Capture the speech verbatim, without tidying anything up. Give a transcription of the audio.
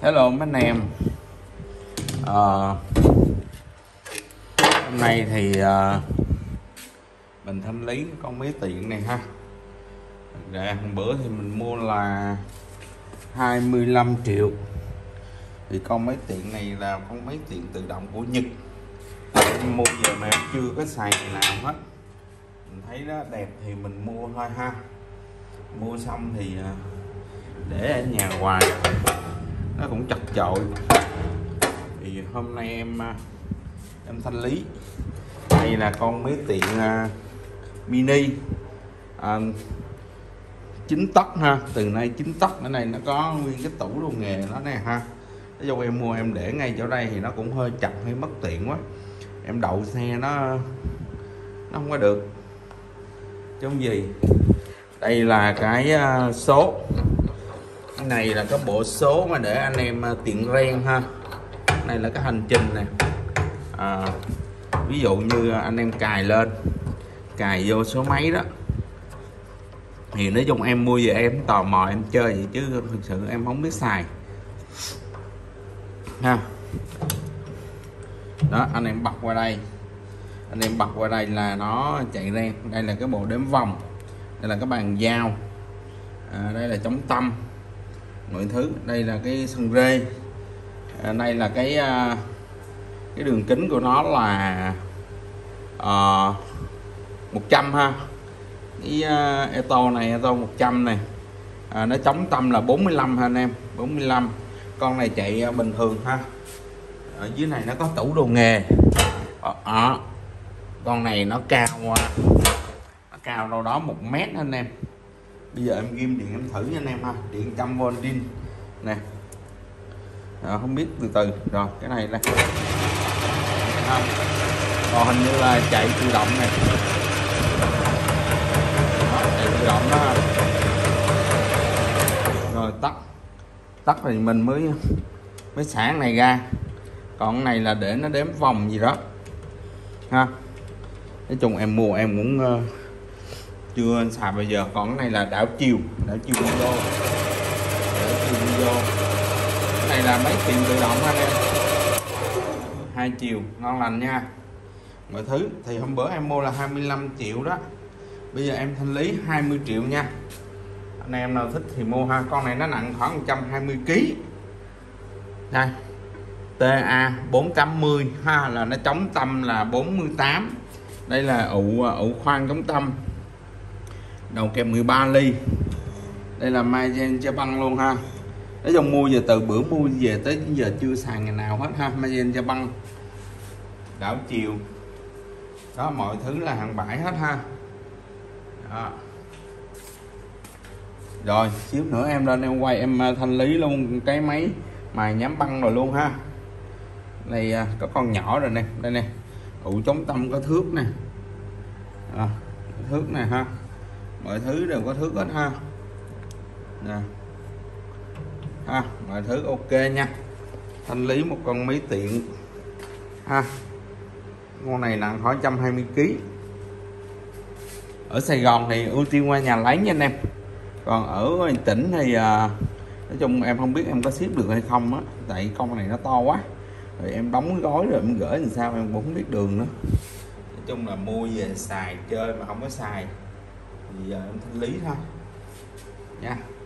Hello mấy anh em. Ờ, hôm nay thì uh, mình thanh lý con máy tiện này ha. Để hôm bữa thì mình mua là hai mươi lăm triệu. Thì con máy tiện này là con máy tiện tự động của Nhật. Em mua về mà em chưa có xài ngày nào hết. Mình thấy nó đẹp thì mình mua thôi ha. Mua xong thì uh, để ở nhà hoài nó cũng chật chội. Thì hôm nay em em thanh lý. Đây là con máy tiện uh, mini uh, chín tấc ha, từ nay chín tấc. Ở này nó có nguyên cái tủ đồ nghề nó nè ha. Nói chung em mua em để ngay chỗ đây thì nó cũng hơi chặt hay mất tiện quá. Em đậu xe nó nó không có được giống gì. Đây là cái uh, số. Cái này là cái bộ số mà để anh em uh, tiện ren ha. Này là cái hành trình nè. À, ví dụ như anh em cài lên, cài vô số máy đó, thì nói chung em mua về em tò mò em chơi vậy chứ thực sự em không biết xài ha. Đó, anh em bật qua đây, anh em bật qua đây là nó chạy ren. Đây là cái bộ đếm vòng, đây là cái bàn giao, à, đây là chống tâm mọi thứ. Đây là cái sừng rê, à, đây là cái uh, cái đường kính của nó là uh, một trăm ha. Cái uh, Eto này Eto một trăm này, à, nó chống tâm là bốn mươi lăm ha anh em, bốn mươi lăm. Con này chạy uh, bình thường ha. Ở dưới này nó có tủ đồ nghề. Ở, ở con này nó cao uh, nó cao đâu đó một mét anh em. Bây giờ em ghim điện em thử nha anh em ha. Điện trăm vôn pin nè. Đó, không biết từ từ. Rồi cái này đây à, còn hình như là chạy tự động này. Đó, chạy tự động đó. Rồi tắt tắt thì mình mới mới xả này ra. Còn cái này là để nó đếm vòng gì đó ha. Nói chung em mua em cũng uh, chưa xài bây giờ. Còn cái này là đảo chiều, đảo chiều video, đảo chiều video. Này là máy tiện tự động anh em, hai chiều ngon lành nha. Mọi thứ thì hôm bữa em mua là hai mươi lăm triệu đó. Bây giờ em thanh lý hai mươi triệu nha. Anh em nào thích thì mua ha. Con này nó nặng khoảng một trăm hai mươi ki lô gam. Đây tê a bốn tám mươi ha, là nó chống tâm là bốn mươi tám. Đây là ụ ụ khoan chống tâm, đầu kèm mười ba ly. Đây là Magen Japan luôn ha. Nói chung mua về từ bữa mua về tới giờ chưa xài ngày nào hết ha. Magen Japan, đảo chiều đó, mọi thứ là hàng bãi hết ha. Đó. Rồi xíu nữa em lên em quay em thanh lý luôn cái máy mài nhám băng rồi luôn ha. Đây có con nhỏ rồi nè, đây nè, ụ chống tâm có thước nè, à, thước nè ha, mọi thứ đều có thước hết ha. Nè ha, mọi thứ ok nha. Thanh lý một con máy tiện ha. Con này nặng khoảng một trăm hai mươi ki lô gam. Ở Sài Gòn thì ưu tiên qua nhà lấy nha anh em. Còn ở ngoài tỉnh thì uh, nói chung em không biết em có ship được hay không á, tại con này nó to quá. Rồi em đóng cái gói rồi em gửi làm sao em cũng không biết đường nữa. Nói chung là mua về xài chơi mà không có xài thì giờ em thanh lý thôi nha.